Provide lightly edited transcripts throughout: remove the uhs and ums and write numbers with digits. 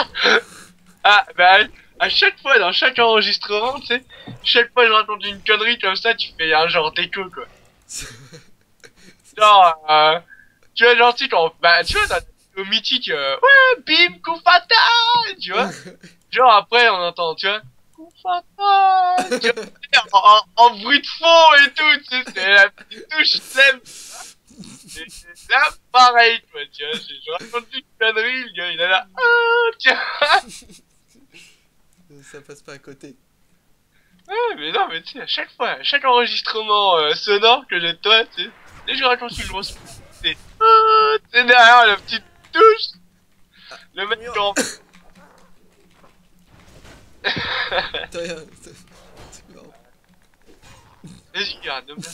Ah, bah, à chaque fois, dans chaque enregistrement, tu sais, chaque fois que je raconte une connerie comme ça, tu fais un genre d'écho, quoi. Genre, tu vois, genre, tu sais, quand, bah, tu vois, dans le mythique, ouais, bim, coup fatal, tu vois. Genre, après, on entend, tu vois, coup fatal, tu vois, en bruit de fond et tout, tu sais, c'est la petite touche thème. Et là, pareil, quoi, tu vois, je raconte une connerie, le gars, il est là, ah, tiens. Ça passe pas à côté. Ouais, mais non, mais tu sais, à chaque fois, à chaque enregistrement sonore que j'ai de toi, tu sais, dès que je raconte une grosse, c'est, ah, tu sais, derrière la petite touche, Ah, le mec mur. en... T'as rien. C'est marrant. Vas-y, regarde, non,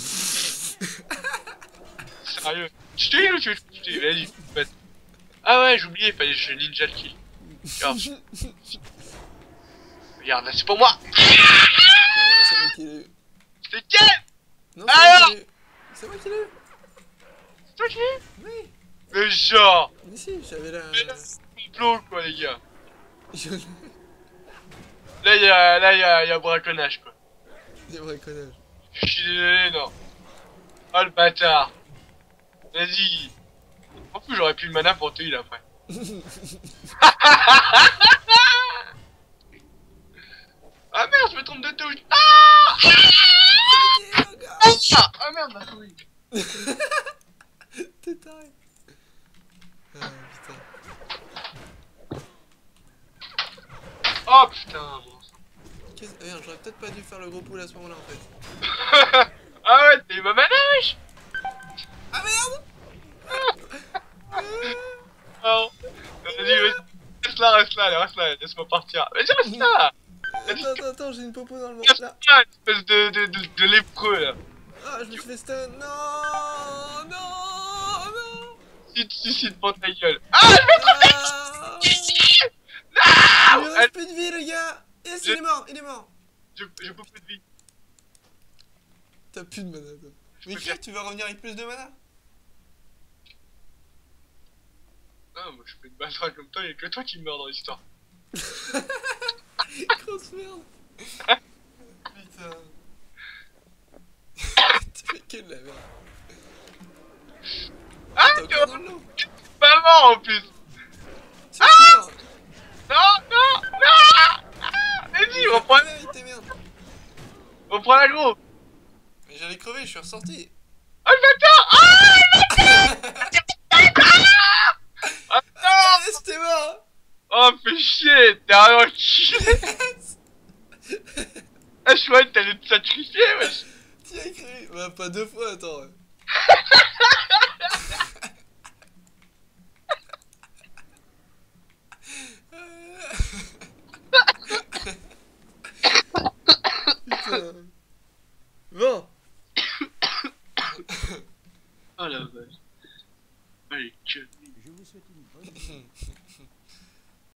sérieux. Je te dis ou tu veux que je te dis, vas-y, fais. Ah ouais, j'ai oublié, fallait que je ninja le kill. Regarde, regarde, là, c'est pour moi. Oh, c'est moi qui l'ai eu. C'est quel? Non, c'est moi qui Alors, l'ai eu. C'est moi qui l'ai eu. c'est toi qui l'as eu? Oui. Mais genre, Mais si, j'avais la. mais là, c'est complot, quoi, les gars. Je l'ai. Là, il y a braconnage, quoi. Des briconages. Je suis désolé, non. Oh, le bâtard. Vas-y. En plus, j'aurais plus le mana pour te heal après. Ah merde, je me trompe de touche. Ah, ah merde, ma souris. T'es taré. Ah putain. Oh putain, bon. Merde, j'aurais peut-être pas dû faire le gros pool à ce moment-là en fait. Ah ouais, t'es ma manège. Ah merde. Oh. Vas-y, reste là, allez, reste là, laisse-moi partir. Vas-y, reste là. Attends, j'ai une popo dans le ventre Reste là. là, espèce de lépreux, là. Ah, je me suis fait stun. Non, non, non. Si tu te suicides pour ta gueule. Ah, je me Ah, trompe. il Non. lui reste plus de vie, le gars. Yes, Je, il est mort, il est mort. je peux plus de vie. T'as plus de mana, toi. Je Mais peux faire... tu vas revenir avec plus de mana? Non, moi je peux te battre comme toi, il y a que toi qui meurs dans l'histoire. Grosse merde. Putain. Tu fais que de la merde. Ah, T'es tu encore dans l'eau. pas mort en plus. C'est qui mort? Non, non, non. Ah, vas-y, on prend l'aggro. Mais j'allais crever, je suis ressorti. Oh le bâtard. Ah, Ah, non. yes, t'es mort. Oh, fais chier, t'es un enculé. Ah, je croyais que t'allais te sacrifier, wesh. T'y as cru? Bah, pas deux fois, attends. Putain. Bon. Oh la vache. Allez, que... Je vous souhaite une bonne journée.